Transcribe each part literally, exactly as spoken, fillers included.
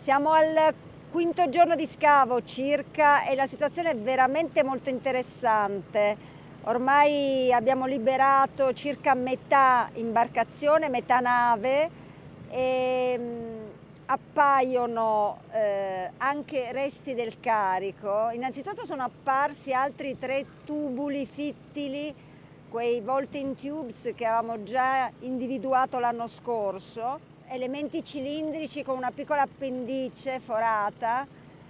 Siamo al quinto giorno di scavo circa e la situazione è veramente molto interessante. Ormai abbiamo liberato circa metà imbarcazione, metà nave e mh, appaiono eh, anche resti del carico. Innanzitutto sono apparsi altri tre tubuli fittili, quei vaulting tubes che avevamo già individuato l'anno scorso, elementi cilindrici con una piccola appendice forata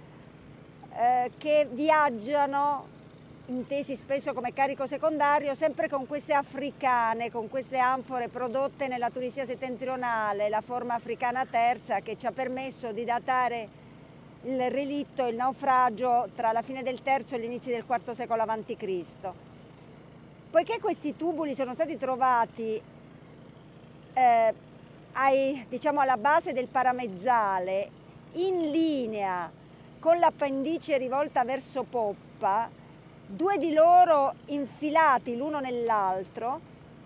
eh, che viaggiano, intesi spesso come carico secondario, sempre con queste africane, con queste anfore prodotte nella Tunisia settentrionale, la forma africana terza, che ci ha permesso di datare il relitto, il naufragio tra la fine del terzo e gli inizi del quarto secolo avanti Cristo. Poiché questi tubuli sono stati trovati eh, ai, diciamo, alla base del paramezzale, in linea con l'appendice rivolta verso poppa, due di loro infilati l'uno nell'altro,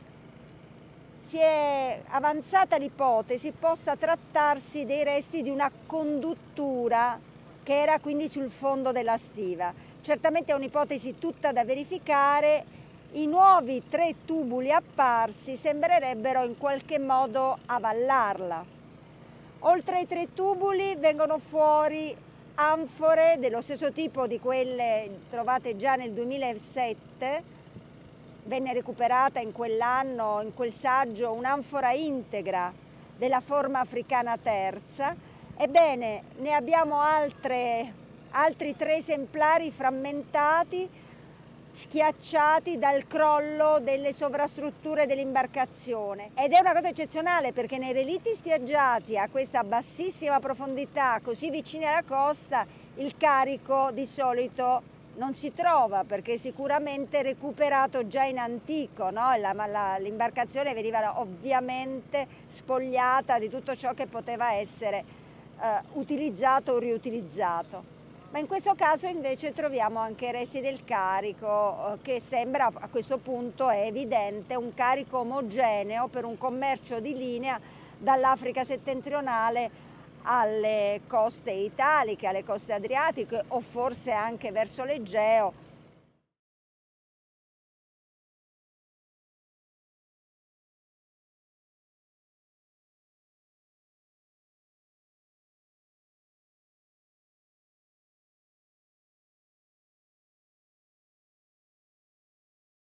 si è avanzata l'ipotesi possa trattarsi dei resti di una conduttura che era quindi sul fondo della stiva. Certamente è un'ipotesi tutta da verificare. I nuovi tre tubuli apparsi sembrerebbero in qualche modo avallarla. Oltre ai tre tubuli vengono fuori anfore dello stesso tipo di quelle trovate già nel duemilasette. Venne recuperata in quell'anno, in quel saggio, un'anfora integra della forma africana terza. Ebbene, ne abbiamo altre, altri tre esemplari frammentati, schiacciati dal crollo delle sovrastrutture dell'imbarcazione. Ed è una cosa eccezionale perché nei relitti spiaggiati a questa bassissima profondità, così vicini alla costa, il carico di solito non si trova perché sicuramente recuperato già in antico, no? L'imbarcazione veniva ovviamente spogliata di tutto ciò che poteva essere eh, utilizzato o riutilizzato. Ma in questo caso invece troviamo anche resti del carico eh, che sembra, a questo punto è evidente, un carico omogeneo per un commercio di linea dall'Africa settentrionale alle coste italiche, alle coste adriatiche o forse anche verso l'Egeo,